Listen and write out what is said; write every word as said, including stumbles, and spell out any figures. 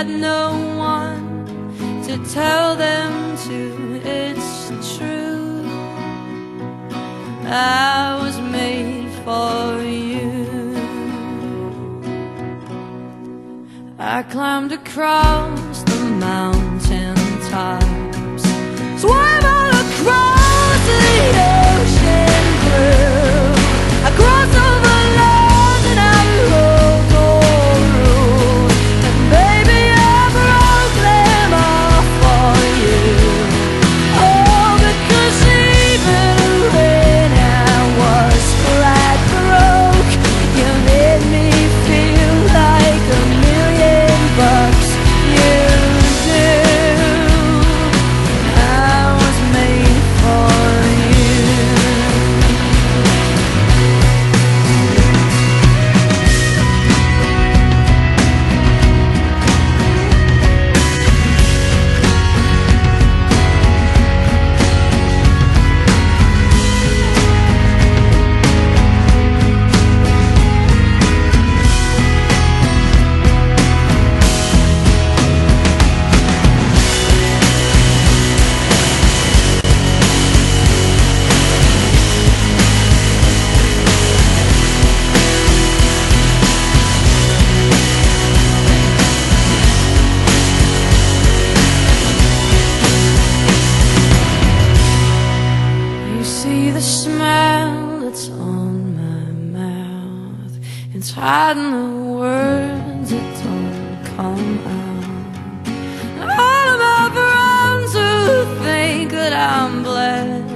had no one to tell them to. It's true, I was made for you. I climbed across the mountain tops, swam all across the ocean blue. I crossed over land and I rode all roads, and baby I broke them all for you. Oh, because even when I was flat broke, you made me feel like a million bucks. You do. I was made for you. You see the smile that's on my mouth, it's hiding the words that don't come out. And all of my friends who think that I'm blessed